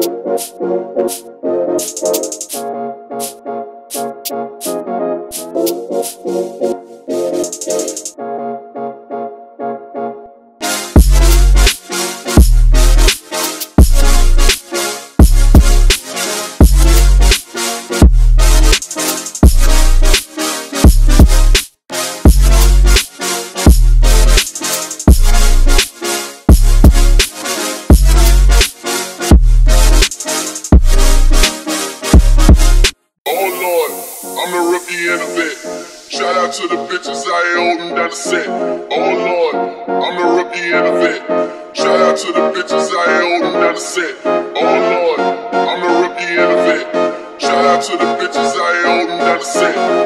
I'm the rookie in a vet. Shout out to the bitches I ain't holding down the set. Oh Lord, I'm the rookie in a vet. Shout out to the bitches I ain't holding down the set. Oh Lord, I'm the rookie in a vet. Shout out to the bitches I ain't holding down the set.